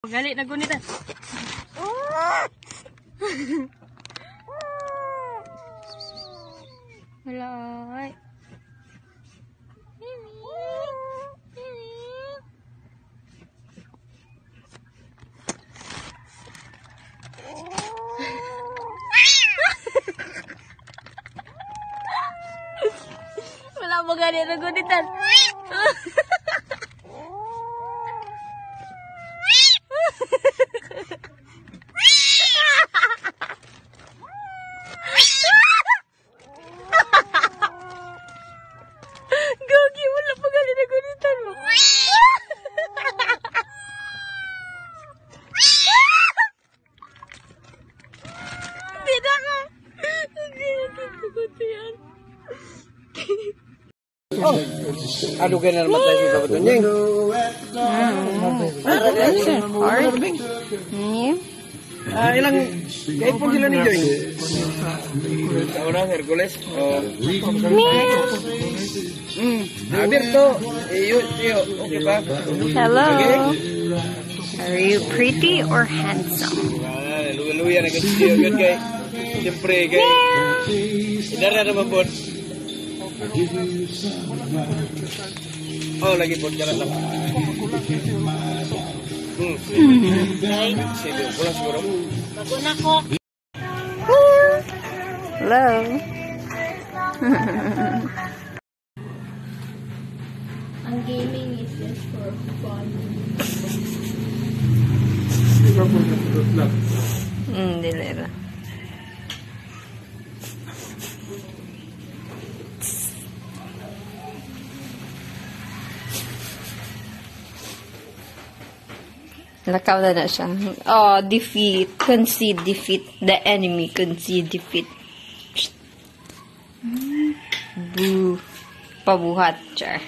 Galit na gunit ah. Wala ay. Wala mo galit na gunitan. Gagi, wala pa galit na gunitan mo. Hindi na ka. Hindi na kikukuti yan. Oh, ano ka na naman tayo sa baton niya? Ilang kayo po sila ni Joy? Ahora, Hercules. Abierto. Okay ba? Hello. Are you pretty or handsome? Luya na kasi yun kay. Siyempre kay. Idara naman po. Oh, lagi po jalan lang. Sige, pulang siguro. Baguna ko. Hello. Ang gaming is just for fun. Dilera. Lakaw na siya. Oh, defeat. Concede defeat. The enemy concede defeat. Boo. Pabuhat. Char.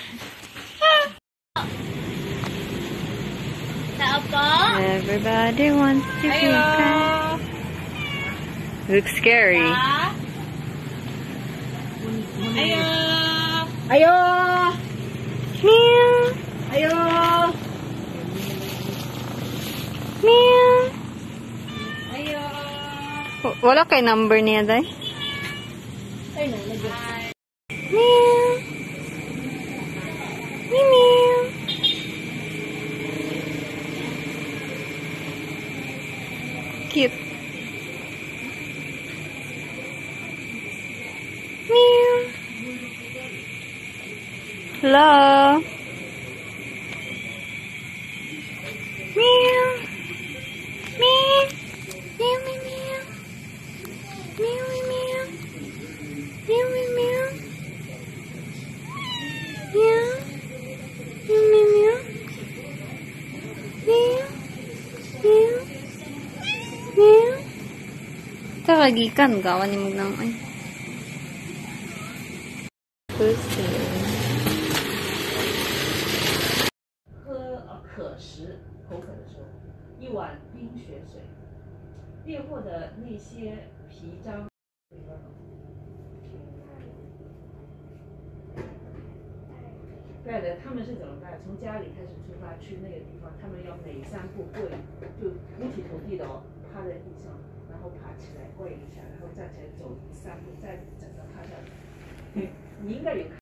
Everybody wants to be kind. Looks scary. Ayo. Ayo! Meow! Ayo. Meow! Ayo. Wala kay number niya, day? Ay, nalagay. Meow! Meow! Cute. Meow! Hello? Meow! Meow! Meow, meow, meow. Meow, meow. Meow, meow, meow. Meow. Meow, meow, meow. Meow. Meow. Meow. Kakagikan, gawan ni mo lang ay. Pusa. 可食口渴的时候，一碗冰雪水，裂过的那些皮章。盖的，他们是怎么盖？从家里开始出发去那个地方，他们要每3步跪，就五体投地的哦，趴在地上，然后爬起来跪一下，然后站起来走3步，再整个趴下来。你应该有看。